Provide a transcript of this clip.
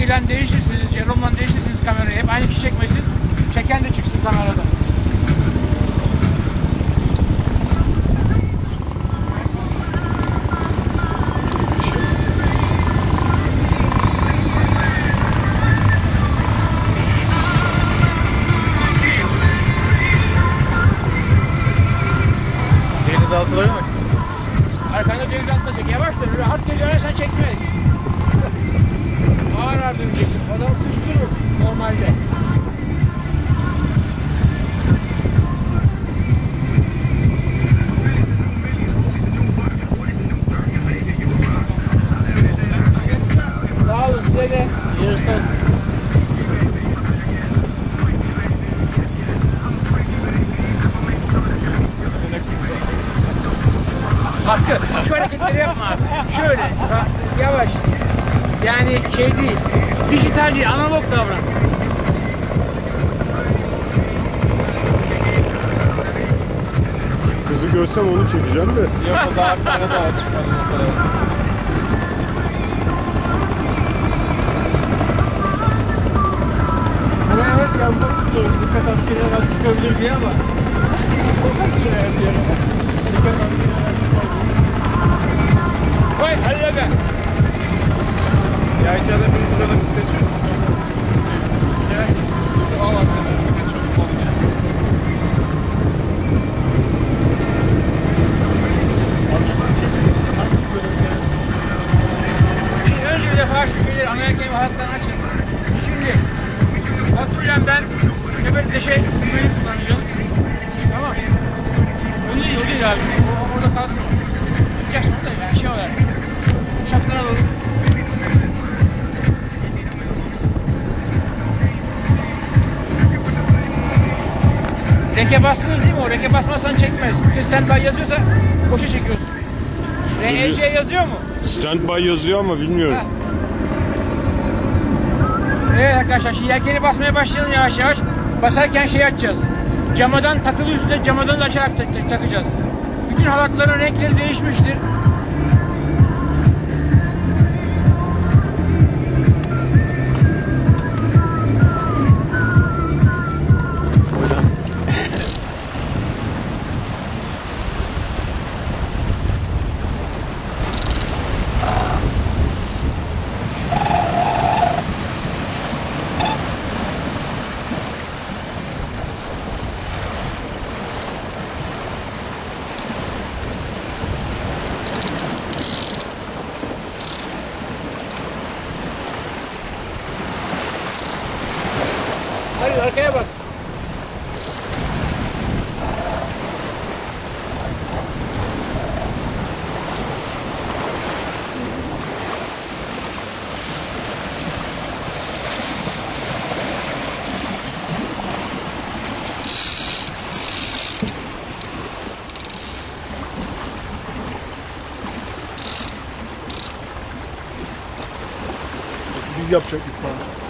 çekilen değişirsiniz, Jerom'dan değişirsiniz kamerayı. Hep aynı kişi çekmesin. Çeken de çıksın kamerada. Denizaltıları mı? Arkanda denizaltı çek. Yavaş dur. Rahat geliyorsan çekmez. Ağır ağır döneceksin. Adam kuşturur normalde. Sağ olun size de. Yarışlar. Hakkı, şu hareketleri yapma abi. Şöyle, yavaş. Yani şey değil, dijital değil, analog davran. Kızı görsem onu çekeceğim de. Yok o daha arkada daha çıkmadı o kadar. Evet ya bu dikkat askerler az çıkabilir diye ama. Şuraya diyorum. Dikkat askerler az çıkabilir. Koy hadi be. Ya içeride bir sırada vites yok. Evet. Al arkada vites çabuk olacak. Şimdi önce bir defa şu şeyleri Amerikan hayatlarını açın. Şimdi oturacağım ben nöbetleşe güvenlik kullanacağız. Tamam. O değil abi. Orada kalsın. Yapacaksın orada yani şey olarak. Uçaklar alalım. Reke bastınız değil mi o? Reke basmazsan çekmez. Standby yazıyorsa boşa çekiyorsun. REC yazıyor mu? Standby yazıyor ama bilmiyorum. Ha. Evet arkadaşlar şimdi yelkeni basmaya başlayalım yavaş yavaş. Basarken şey açacağız. Camadan takılı üstüne camadan da açarak takacağız. Bütün halatların renkleri değişmiştir. Hadi arkaya bak. Biz yapacak İsmail.